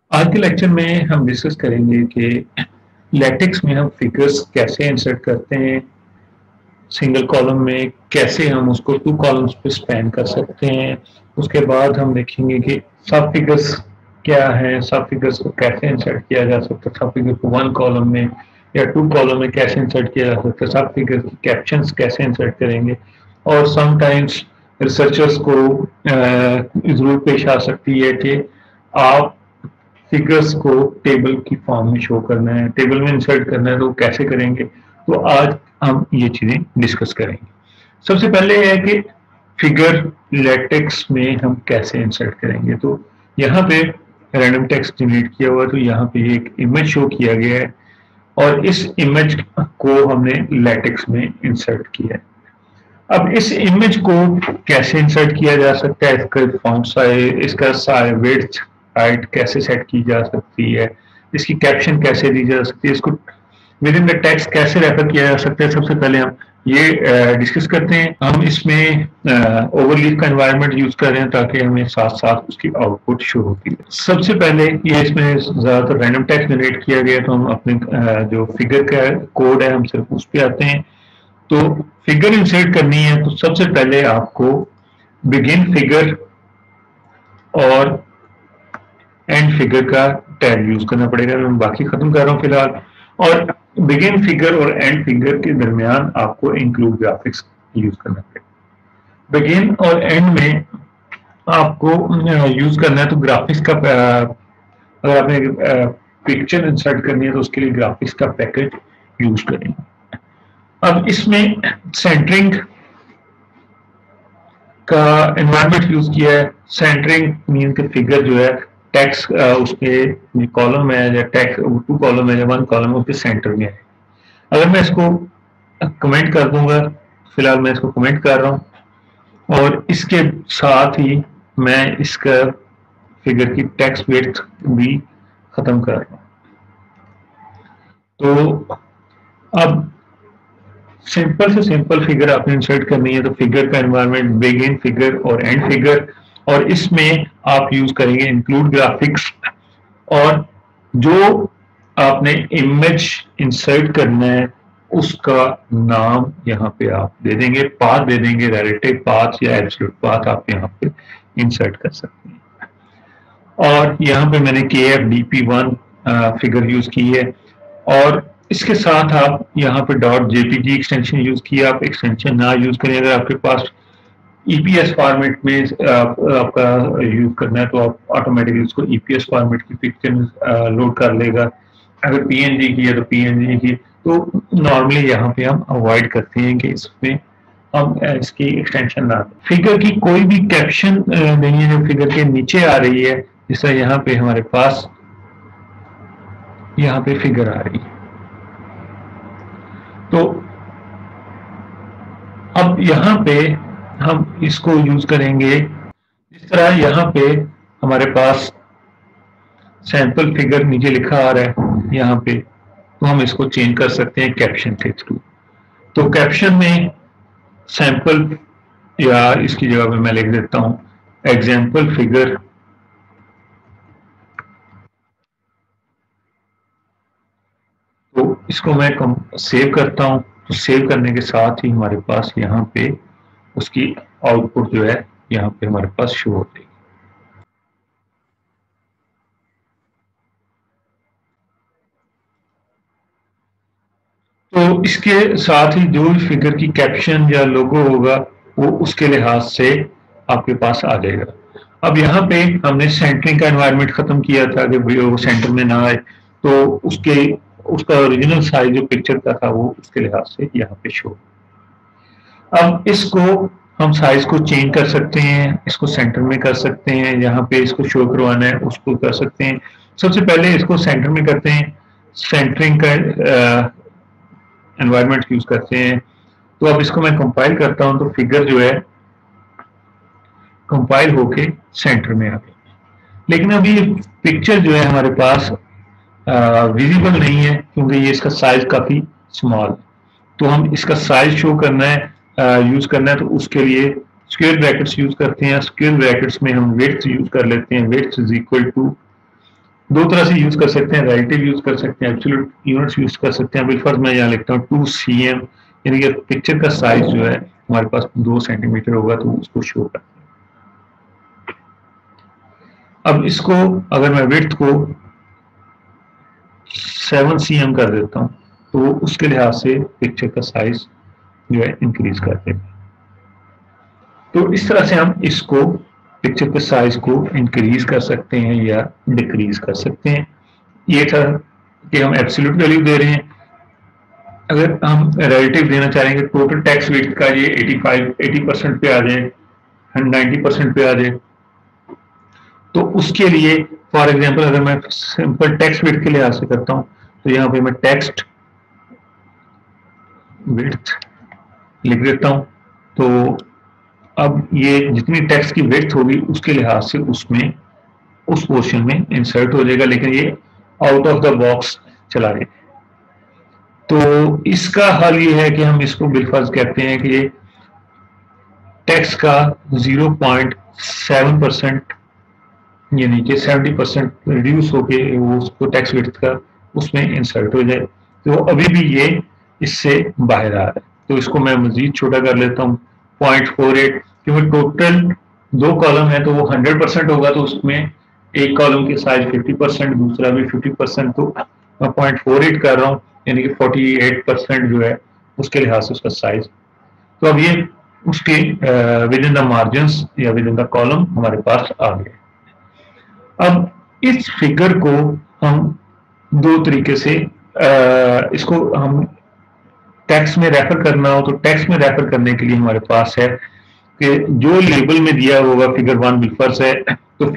आज के लेक्चर में हम डिस्कस करेंगे कि लैटेक्स में हम फिगर्स कैसे इंसर्ट करते हैं। सिंगल कॉलम में कैसे हम उसको टू कॉलम्स पे स्पैन कर सकते हैं। उसके बाद हम देखेंगे कि सब फिगर्स क्या है, सब फिगर्स को कैसे इंसर्ट किया जा सकता है, सब फिगर को वन कॉलम में या टू कॉलम में कैसे इंसर्ट किया जा सकता है, सब फिगर की कैप्शंस कैसे इंसर्ट करेंगे। और समटाइम्स रिसर्चर्स को जरूरत पेश आ सकती है कि आप फिगर्स को टेबल की फॉर्म में शो करना है, टेबल में इंसर्ट करना है, तो कैसे करेंगे। तो आज हम ये चीजें डिस्कस करेंगे। सबसे पहले है कि फिगर लेटेक्स में हम कैसे इंसर्ट करेंगे। तो यहाँ पे रैंडम टेक्स्ट जनरेट किया हुआ है, तो यहाँ पे एक इमेज शो किया गया है और इस इमेज को हमने लेटेक्स में इंसर्ट किया है। अब इस इमेज को कैसे इंसर्ट किया जा सकता है, इसका फॉन्ट साइज, इसका विड्थ हाइट कैसे सेट की जा सकती है, इसकी कैप्शन कैसे दी जा सकती है, इसको विद इन द टेक्स्ट कैसे रेफर किया जा सकता है। सबसे पहले हम ये डिस्कस करते हैं। हम इसमें ओवरलीव का एनवायरनमेंट यूज कर रहे हैं ताकि हमें साथ साथ उसकी आउटपुट शो होती है। सबसे पहले ये इसमें ज्यादातर रैंडम टेक्स्ट जनरेट किया गया, तो हम अपने जो फिगर का कोड है हम सिर्फ उस पर आते हैं। तो फिगर इंसर्ट करनी है तो सबसे पहले आपको बिगिन फिगर और एंड फिगर का टैग यूज करना पड़ेगा। मैं बाकी खत्म कर रहा हूं फिलहाल। और बिगिन फिगर और एंड फिगर के दरमियान आपको इंक्लूड ग्राफिक्स यूज करना पड़ेगा। बिगिन और एंड में आपको यूज करना है तो ग्राफिक्स का अगर आपने पिक्चर इंसर्ट करनी है तो उसके लिए ग्राफिक्स का पैकेज यूज करेंगे। अब इसमें सेंटरिंग का एनवायरनमेंट यूज किया है। सेंटरिंग मीन के फिगर जो है टेक्स्ट उसके कॉलम है या टेक्स्ट टू कॉलम है या वन कॉलम है उसके सेंटर में है। अगर मैं इसको कमेंट कर दूंगा, फिलहाल मैं इसको कमेंट कर रहा हूं और इसके साथ ही मैं इसका फिगर की टेक्स्ट विड्थ भी खत्म कर रहा हूं। तो अब सिंपल से सिंपल फिगर आपने इंसर्ट करनी है तो फिगर का एनवायरनमेंट बिगिन फिगर और एंड फिगर, और इसमें आप यूज करेंगे इंक्लूड ग्राफिक्स। और जो आपने इमेज इंसर्ट करना है उसका नाम यहाँ पे आप दे देंगे, पाथ दे देंगे, रिलेटिव पाथ या एब्सोल्यूट पाथ आप यहाँ पे इंसर्ट कर सकते हैं। और यहाँ पे मैंने KFDP1 फिगर यूज की है और इसके साथ आप यहाँ पे .jpg एक्सटेंशन यूज किया। आप एक्सटेंशन ना यूज करें, अगर आपके पास EPS फॉर्मेट में आपका यूज करना है तो आप ऑटोमेटिकली उसको EPS फॉर्मेट की पिक्चर लोड कर लेगा। अगर PNG की है तो PNG की। तो नॉर्मली यहाँ पे हम अवॉइड करते हैं कि इसमें हम इसकी एक्सटेंशन ना दें। फिगर की कोई भी कैप्शन नहीं है जो फिगर के नीचे आ रही है, जैसा यहाँ पे हमारे पास यहाँ पे फिगर आ रही है। तो अब यहाँ पे हम इसको यूज करेंगे जिस तरह यहाँ पे हमारे पास सैंपल फिगर नीचे लिखा आ रहा है यहाँ पे, तो हम इसको चेंज कर सकते हैं कैप्शन के थ्रू। तो कैप्शन में सैंपल या इसकी जगह पे मैं लिख देता हूं एग्जाम्पल फिगर। तो इसको मैं सेव करता हूं, तो सेव करने के साथ ही हमारे पास यहाँ पे उसकी आउटपुट जो है यहाँ पे हमारे पास शो हो जाएगी। तो इसके साथ ही जो भी फिगर की कैप्शन या लोगो होगा वो उसके लिहाज से आपके पास आ जाएगा। अब यहाँ पे हमने सेंटरिंग का एनवायरनमेंट खत्म किया था कि वो सेंटर में ना आए, तो उसका ओरिजिनल साइज जो पिक्चर का था वो उसके लिहाज से यहाँ पे शो। अब इसको हम साइज को चेंज कर सकते हैं, इसको सेंटर में कर सकते हैं, यहाँ पे इसको शो करवाना है उसको कर सकते हैं। सबसे पहले इसको सेंटर में करते हैं, सेंटरिंग का एनवायरनमेंट यूज करते हैं। तो अब इसको मैं कंपाइल करता हूं तो फिगर जो है कंपाइल होके सेंटर में आ गई। लेकिन अभी पिक्चर जो है हमारे पास विजिबल नहीं है क्योंकि ये इसका साइज काफी स्मॉल है। तो हम इसका साइज शो करना है, यूज करना है, तो उसके लिए स्क्वायर ब्रैकेट्स यूज करते हैं। स्क्वायर ब्रैकेट्स में हम विड्थ यूज कर लेते हैं, विड्थ इज इक्वल टू दो तरह से यूज कर सकते हैं, रिलेटिव यूज कर सकते हैं, एब्सोल्यूट यूनिट्स यूज कर सकते हैं। बिलफर्ज मैं यहाँ लिखता हूँ 2 cm, यानी कि पिक्चर का साइज जो है हमारे पास 2 सेंटीमीटर होगा तो उसको शो कर। अब इसको अगर मैं विड्थ को 7 cm कर देता हूँ तो उसके लिहाज से पिक्चर का साइज जो है इंक्रीज कर देगा। तो इस तरह से हम इसको पिक्चर के साइज को इंक्रीज कर सकते हैं या डिक्रीज कर सकते हैं। ये था कि हम एब्सोल्यूट वैल्यू दे रहे हैं। अगर हम रिलेटिव देना चाहेंगे टोटल टेक्स्ट विड्थ का ये 80% पे आ जाए, 90% पे आ जाए, तो उसके लिए फॉर एग्जांपल अगर मैं सिंपल टेक्स्ट विड्थ के लिहाज से करता हूं तो यहाँ पे मैं टेक्स्ट विड्थ लिख देता हूं। तो अब ये जितनी टेक्स्ट की विड्थ होगी उसके लिहाज से उसमें उस पोर्शन में इंसर्ट हो जाएगा, लेकिन ये आउट ऑफ द बॉक्स चला जाएगा। तो इसका हल ये है कि हम इसको बिलफर्ज कहते हैं कि ये टेक्स्ट का 0.7% यानी कि 70% रिड्यूस होके वो उसको टेक्स्ट विड्थ का उसमें इंसर्ट हो जाए। तो अभी भी ये इससे बाहर आ रहा है, तो इसको मैं मजीद छोटा कर लेता हूँ 0.48, क्योंकि टोटल 2 कॉलम है तो वो 100% होगा, तो उसमें एक कॉलम की साइज 50%, दूसरा भी 50%, तो मैं 0.48 कर रहा हूँ, यानी कि 48% जो है उसके लिहाज से उसका साइज। तो अब ये उसके विद इन द मार्जिन्स या विद इन द कॉलम हमारे पास आ गए। अब इस फिगर को हम दो तरीके से इसको हम टेक्स्ट में रेफर करना हो तो टेक्स्ट में रेफर करने के लिए हमारे पास है कि जो लेबल में दिया होगा फिगर 1 बिलफर्ज है, तो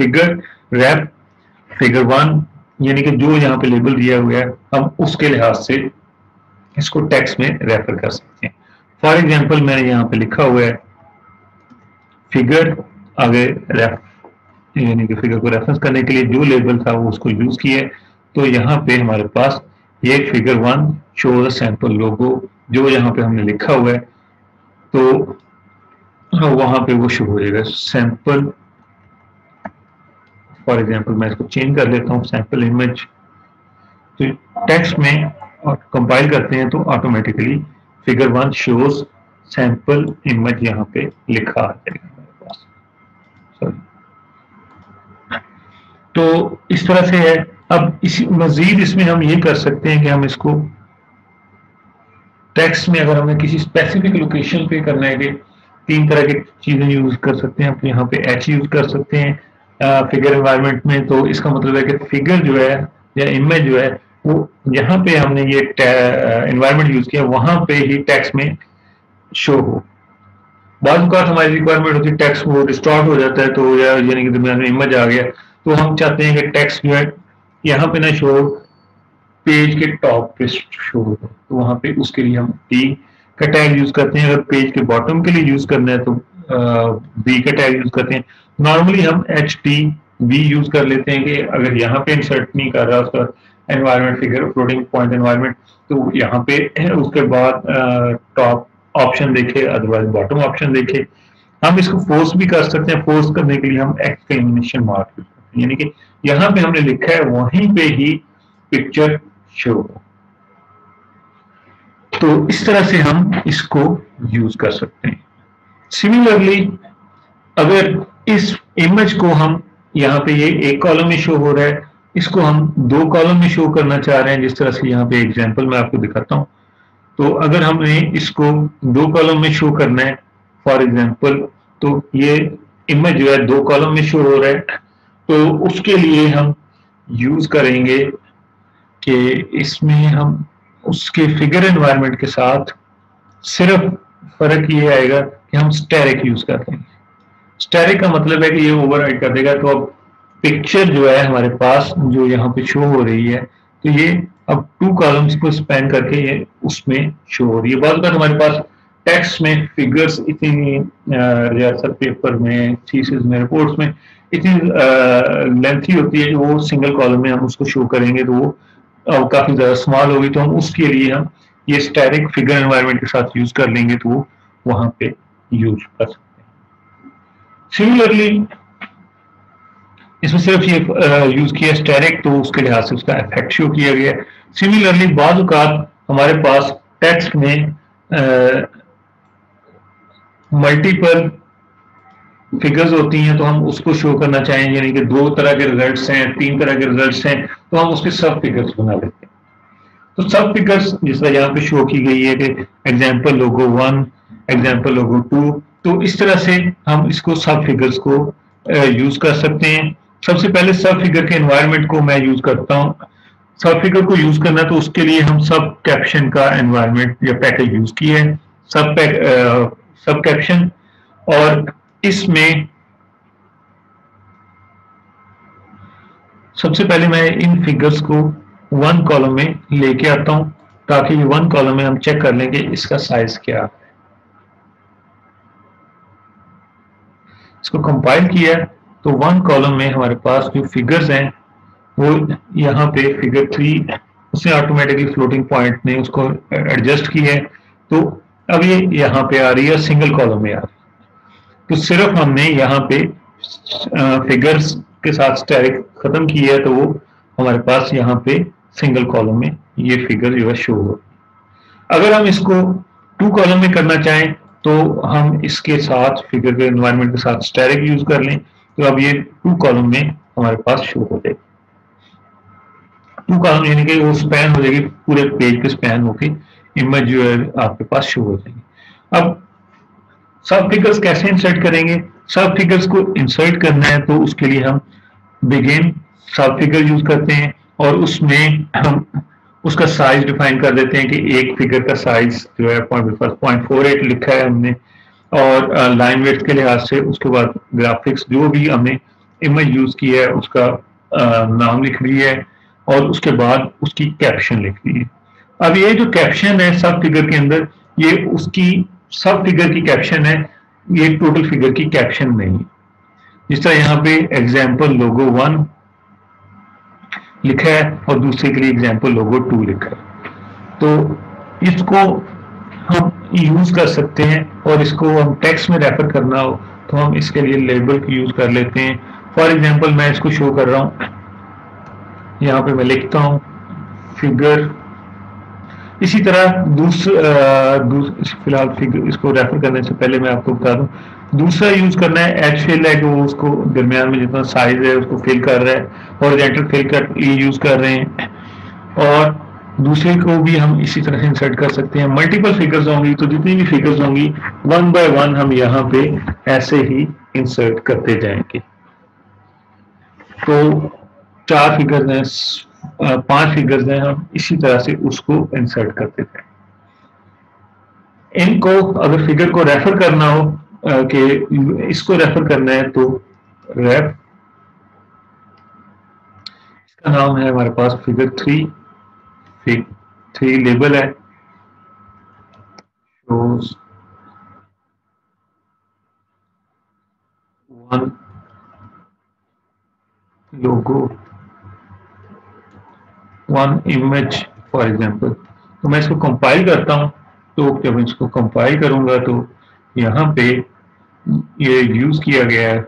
फिगर 1 यानी कि जो यहाँ पे लेबल दिया हुआ है हम उसके लिहाज से इसको टेक्स्ट में रेफर कर सकते हैं। फॉर एग्जांपल मैंने यहाँ पे लिखा हुआ है फिगर, आगे यानी कि फिगर को रेफरेंस करने के लिए जो लेबल था वो उसको यूज किया। तो यहाँ पे हमारे पास ये figure 1 show the sample logo जो यहाँ पे हमने लिखा हुआ है, तो वहां पे वो शो हो जाएगा सैंपल। फॉर एग्जांपल मैं इसको चेंज कर लेता हूँ सैंपल इमेज, तो टेक्स्ट में कंपाइल करते हैं तो automatically figure 1 shows sample image यहाँ पे लिखा आ जाएगा हमारे पास। सॉरी, तो इस तरह से है। अब इसी मजीद इसमें हम ये कर सकते हैं कि हम इसको टेक्स्ट में अगर हमें किसी स्पेसिफिक लोकेशन पे करना है कि 3 तरह की चीजें यूज कर सकते हैं। आप यहाँ पे एच यूज कर सकते हैं फिगर एनवायरनमेंट में, तो इसका मतलब है कि फिगर जो है या इमेज जो है वो यहाँ पे हमने ये एनवायरनमेंट यूज किया वहां पे ही टेक्स्ट में शो हो। बाद का हमारी रिक्वायरमेंट होती है टेक्स्ट वो डिस्टॉर्ट हो जाता है, तो यानी कि दरमियान में इमेज आ गया, तो हम चाहते हैं कि टेक्स्ट जो है यहाँ पे ना शो, पेज के टॉप पे शो हो, तो वहां पे उसके लिए हम टी का टैग यूज करते हैं। अगर पेज के बॉटम के लिए यूज करना है तो बी का टैग यूज करते हैं। नॉर्मली हम एच टी बी यूज कर लेते हैं कि अगर यहाँ पे इंसर्ट नहीं कर रहा उसका environment figure floating point environment, तो यहाँ पे उसके बाद टॉप ऑप्शन देखे, अदरवाइज बॉटम ऑप्शन देखे। हम इसको फोर्स भी कर सकते हैं, फोर्स करने के लिए हम एक्सक्लेमेशन मार्क यूज करते हैं, यानी कि यहाँ पे हमने लिखा है वहीं पे ही पिक्चर शो। तो इस तरह से हम इसको यूज कर सकते हैं। सिमिलरली अगर इस इमेज को हम यहाँ पे ये एक कॉलम में शो हो रहा है, इसको हम 2 कॉलम में शो करना चाह रहे हैं, जिस तरह से यहाँ पे एग्जांपल मैं आपको दिखाता हूँ। तो अगर हमने इसको 2 कॉलम में शो करना है फॉर एग्जांपल, तो ये इमेज जो है 2 कॉलम में शो हो रहा है, तो उसके लिए हम यूज करेंगे कि इसमें हम उसके फिगर एनवायरनमेंट के साथ सिर्फ फर्क ये आएगा कि हम स्टेरिक यूज कर देंगे। स्टेरिक का मतलब है कि ये ओवरराइड कर देगा, तो अब पिक्चर जो है हमारे पास जो यहाँ पे शो हो रही है, तो ये अब 2 कॉलम्स को स्पैन करके ये उसमें शो हो रही है। बाद में हमारे पास टेक्स्ट में फिगर्स इतनी रिहर्सल पेपर में, थीसिस में, रिपोर्ट्स में इतनी लेंथी होती है कि वो सिंगल कॉलम में हम उसको शो करेंगे तो वो काफी ज्यादा स्मॉल होगी, तो हम उसके लिए हम ये स्टैटिक फिगर एनवायरनमेंट के साथ यूज कर लेंगे, तो वो वहां पे यूज कर सकते हैं। सिमिलरली इसमें सिर्फ ये यूज किया स्टेरिक, तो उसके लिहाज से उसका इफेक्ट शो किया गया है। सिमिलरली बाज़ औक़ात हमारे पास टेक्स्ट में मल्टीपल फिगर्स होती हैं, तो हम उसको शो करना चाहें, यानी कि 2 तरह के रिजल्ट्स हैं, 3 तरह के रिजल्ट्स हैं, तो हम उसके सब फिगर्स बना लेते हैं। तो सब फिगर्स जिस तरह यहाँ पे शो की गई है कि एग्जाम्पल लोगो 1, एग्जाम्पल लोगो 2, तो इस तरह से हम इसको सब फिगर्स को यूज कर सकते हैं। सबसे पहले सब फिगर के एनवायरनमेंट को मैं यूज करता हूँ। सब फिगर को यूज करना, तो उसके लिए हम सब कैप्शन का एनवायरनमेंट या पैकेज यूज किया है, सब कैप्शन। और इसमें सबसे पहले मैं इन फिगर्स को 1 कॉलम में लेके आता हूं, ताकि ये 1 कॉलम में हम चेक कर लेंगे इसका साइज क्या है। इसको कंपाइल किया तो 1 कॉलम में हमारे पास जो फिगर्स हैं वो यहाँ पे फिगर 3, उसने ऑटोमेटिकली फ्लोटिंग पॉइंट ने उसको एडजस्ट किया है, तो अब ये यहाँ पे आ रही है, सिंगल कॉलम में आ रही है। तो सिर्फ हमने यहाँ पे फिगर्स के साथ स्टैटिक खत्म किया है, तो वो हमारे पास यहाँ पे सिंगल कॉलम में ये फिगर जो है शो हो। अगर हम इसको 2 कॉलम में करना चाहें, तो हम इसके साथ फिगर के एनवायरनमेंट के साथ स्टैटिक यूज कर लें, तो अब ये 2 कॉलम में हमारे पास शो हो जाएगी। 2 कॉलम यानी कि वो स्पैन हो जाएगी, पूरे पेज पे स्पैन होके इमेज जो है आपके पास शो हो जाएगी। अब सब फिगर्स कैसे इंसर्ट करेंगे? सब फिगर्स को इंसर्ट करना है तो उसके लिए हम बिगिन सब फिगर यूज करते हैं, और उसमें हम उसका साइज डिफाइन कर देते हैं कि एक फिगर का साइज जो है 0.48 लिखा है हमने, और लाइन वेट के लिहाज से उसके बाद ग्राफिक्स जो भी हमने इमेज यूज की है उसका नाम लिख लिया है, और उसके बाद उसकी कैप्शन लिख ली है। अब ये जो कैप्शन है सब फिगर के अंदर, ये उसकी सब फिगर की कैप्शन है, ये टोटल फिगर की कैप्शन नहीं है। जिस तरह यहाँ पे एग्जाम्पल लोगो 1 लिखा है और दूसरे के लिए एग्जाम्पल लोगो 2 लिखा है, तो इसको हम यूज कर सकते हैं। और इसको हम टेक्स्ट में रेफर करना हो तो हम इसके लिए लेबल को यूज कर लेते हैं। फॉर एग्जाम्पल मैं इसको शो कर रहा हूं, यहाँ पे मैं लिखता हूं फिगर। इसी तरह फिलहाल फिगर इसको रेफर करने से पहले मैं आपको बता दूं, दूसरा यूज करना है एज फिल है, जो उसको दरमियान में जितना साइज है उसको फिल कर रहा है, हॉरिजॉन्टल फिल का यूज कर रहे हैं। और दूसरे को भी हम इसी तरह से इंसर्ट कर सकते हैं। मल्टीपल फिगर्स होंगी तो जितनी भी फिगर्स होंगी 1 बाय 1 हम यहाँ पे ऐसे ही इंसर्ट करते जाएंगे। तो 4 फिगर्स हैं, 5 फिगर्स हैं, हम इसी तरह से उसको इंसर्ट करते थे। इनको अगर फिगर को रेफर करना हो कि इसको रेफर करना है, तो रेफ, इसका नाम है हमारे पास फिगर 3 लेबल है, shows 1 logo 1 image for example. तो मैं इसको कंपाइल करता हूं, तो जब इसको कंपाइल करूंगा तो यहाँ पे ये यूज किया गया है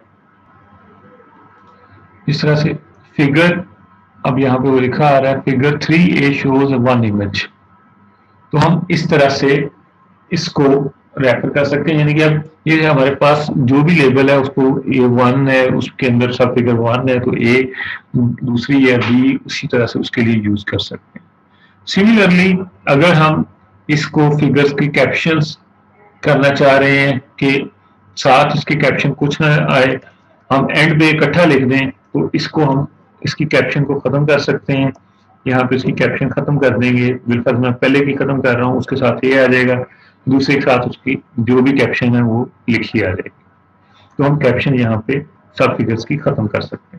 इस तरह से फिगर। अब यहाँ पे वो लिखा आ रहा है फिगर 3A शोज 1 इमेज। तो हम इस तरह से इसको रेफर कर सकते हैं, यानी कि अब ये हमारे पास जो भी लेबल है उसको A1 है, उसके अंदर सब फिगर 1 है, तो A दूसरी है, B उसी तरह से उसके लिए यूज कर सकते हैं। सिमिलरली अगर हम इसको फिगर्स की कैप्शंस करना चाह रहे हैं कि साथ इसके कैप्शन कुछ ना आए, हम एंड पे इकट्ठा लिख दें, तो इसको हम इसकी कैप्शन को खत्म कर सकते हैं। यहाँ पे इसकी कैप्शन खत्म कर देंगे, बिलफर्ज मैं पहले की खत्म कर रहा हूँ, उसके साथ ये आ जाएगा, दूसरे के साथ उसकी जो भी कैप्शन है वो लिखी आ जाएगी। तो हम कैप्शन यहाँ पे सब फिगर्स की खत्म कर सकते हैं।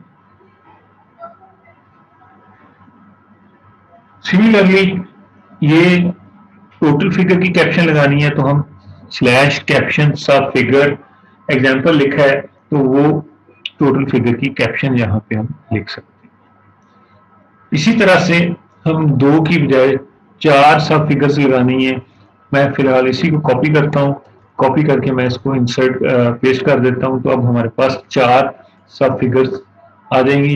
सिमिलरली ये टोटल फिगर की कैप्शन लगानी है, तो हम slash caption sub figure example लिखा है, तो वो टोटल फिगर की कैप्शन यहाँ पे हम लिख सकते हैं। इसी तरह से हम 2 की बजाय 4 सब फिगर्स लगानी है। मैं फिलहाल इसी को कॉपी करता हूँ, कॉपी करके मैं इसको इंसर्ट पेस्ट कर देता हूँ। तो अब हमारे पास 4 सब फिगर्स आ जाएंगी।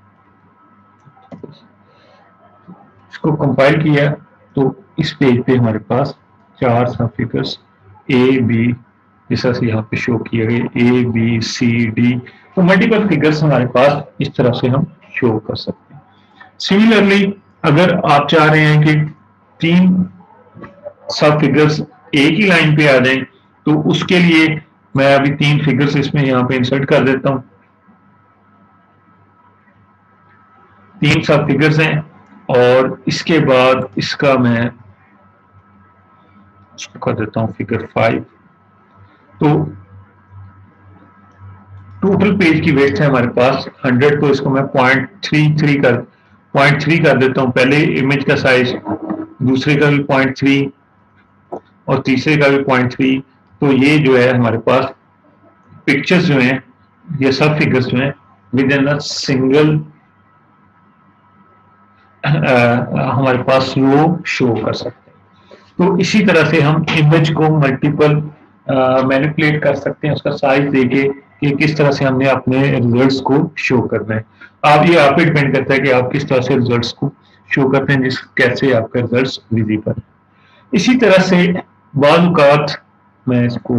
इसको कंपाइल किया तो इस पेज पे हमारे पास 4 सब फिगर्स ए बी, जैसा से यहाँ पे शो किया गया ए बी सी डी, तो मल्टीपल फिगर्स हमारे पास इस तरह से हम शो कर सकते हैं। सिमिलरली अगर आप चाह रहे हैं कि 3 सब फिगर्स एक ही लाइन पे आ जाएं, तो उसके लिए मैं अभी 3 फिगर्स इसमें यहाँ पे इंसर्ट कर देता हूँ। 3 सब फिगर्स हैं और इसके बाद इसका मैं इसको कर देता हूँ फिगर 5। तो टोटल पेज की वेट है हमारे पास 100, तो इसको मैं 0.3 कर देता हूँ। पहले इमेज का साइज, दूसरे का भी 0.3 और तीसरे का भी 0.3। तो ये जो है हमारे पास पिक्चर्स जो हैं, ये सब फिगर्स जो हैं विद इन अ सिंगल हमारे पास रो शो कर सकते हैं। तो इसी तरह से हम इमेज को मल्टीपल मैनिपुलेट कर सकते हैं, उसका साइज देके कि किस तरह से हमने अपने रिजल्ट्स को शो करना है। आप ये आप पे डिपेंड करता है कि आप किस तरह से रिजल्ट्स को शो करते हैं, जिस कैसे आपका रिजल्ट्स विजिबल। इसी तरह से बाज़ मैं इसको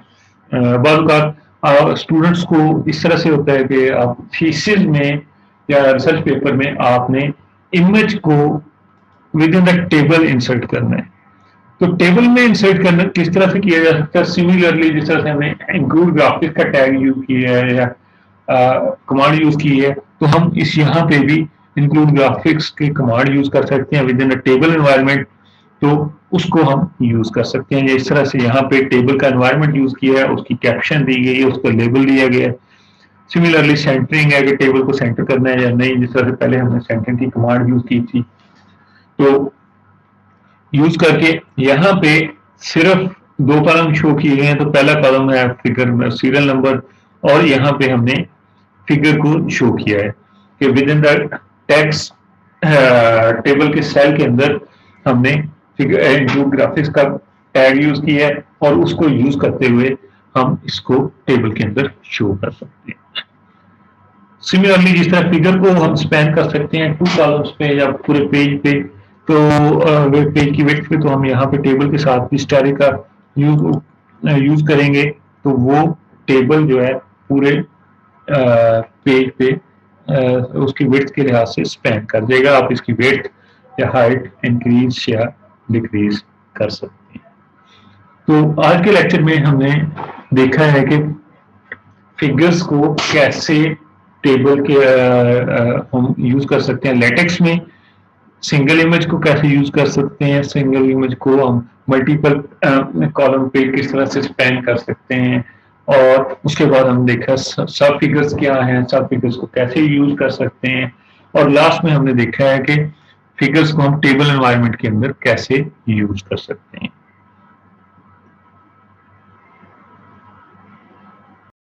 बाज़ स्टूडेंट्स को इस तरह से होता है कि आप थीसिस में या रिसर्च पेपर में आपने इमेज को with in the table insert करना है। तो टेबल में इंसर्ट करना किस तरह से किया जा सकता है? सिमिलरली जिस तरह से हमने इंक्लूड ग्राफिक्स का टैग यूज किया है या कमांड यूज की है, तो हम इस यहाँ पे भी इंक्लूड ग्राफिक्स के कमांड यूज कर सकते हैं with in a table environment. तो उसको हम यूज कर सकते हैं। इस तरह से यहाँ पे टेबल का एनवायरनमेंट यूज किया है, उसकी कैप्शन दी गई है, उसको लेबल दिया गया है। सिमिलरली सेंटरिंग है कि टेबल को सेंटर करना है या नहीं, जिस तरह से पहले हमने सेंटरिंग की कमांड यूज की थी। तो यूज करके यहाँ पे सिर्फ 2 कॉलम शो किए गए हैं। तो पहला कॉलम है फिगर में सीरियल नंबर, और यहाँ पे हमने फिगर को शो किया है कि with in the text table के सेल के अंदर हमने जो ग्राफिक्स का टैग यूज किया है, और उसको यूज करते हुए हम इसको टेबल के अंदर शो कर सकते हैं। सिमिलरली जिस तरह फिगर को हम स्पैन कर सकते हैं 2 कॉलम्स पे या पूरे पेज पे, तो पेज की विड्थ पे, तो हम यहाँ पे टेबल के साथ भी स्टैरी का यूज करेंगे, तो वो टेबल जो है पूरे पेज पे उसकी विड्थ के लिहाज से स्पैन कर देगा। आप इसकी विड्थ या हाइट इंक्रीज या डिक्रीज कर सकते हैं। तो आज के लेक्चर में हमने देखा है कि फिगर्स को कैसे टेबल के हम यूज कर सकते हैं लेटेक्स में, सिंगल इमेज को कैसे यूज कर सकते हैं, सिंगल इमेज को हम मल्टीपल कॉलम पे किस तरह से स्पैन कर सकते हैं, और उसके बाद हम देखा सब फिगर्स क्या हैं, सब फिगर्स को कैसे यूज कर सकते हैं, और लास्ट में हमने देखा है कि फिगर्स को हम टेबल एनवायरनमेंट के अंदर कैसे यूज कर सकते हैं।